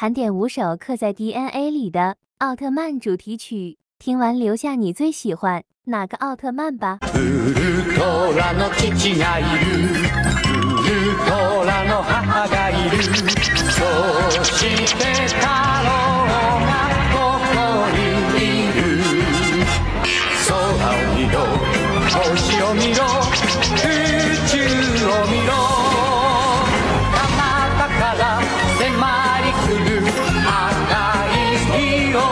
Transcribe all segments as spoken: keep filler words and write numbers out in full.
盘点五首刻在 D N A 里的奥特曼主题曲，听完留下你最喜欢哪个奥特曼吧。 ウルトラの父がいる、ウルトラの母がいる、そして太郎がここにいる。空を見ろ、星を見ろ、宇宙を見ろ、彼方から迫り来る赤い色。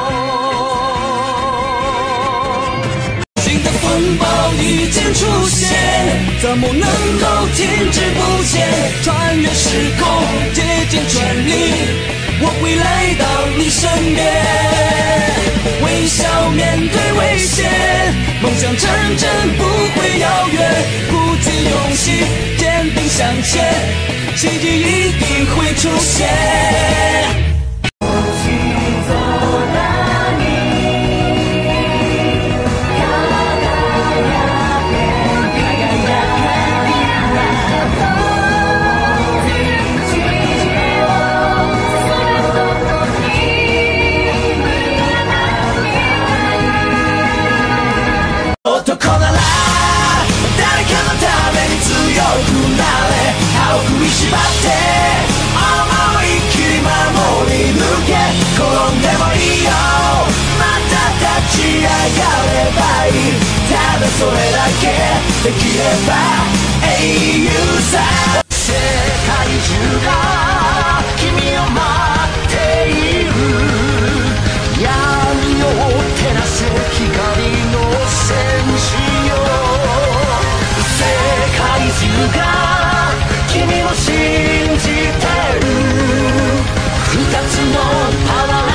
新的风暴已经出现，怎么能够停止不前？穿越时空，竭尽全力，我会来到你身边。微笑面对危险，梦想成真不会遥远。鼓起勇气，坚定向前，奇迹一定会出现。縛って思いっきり守り抜け、転んでもいいよ、また立ち上がればいい、ただそれだけできれば英雄さ。世界中が君を待っている、闇を照らせ光の戦士よ。世界中が君を信じてる、二つのパワー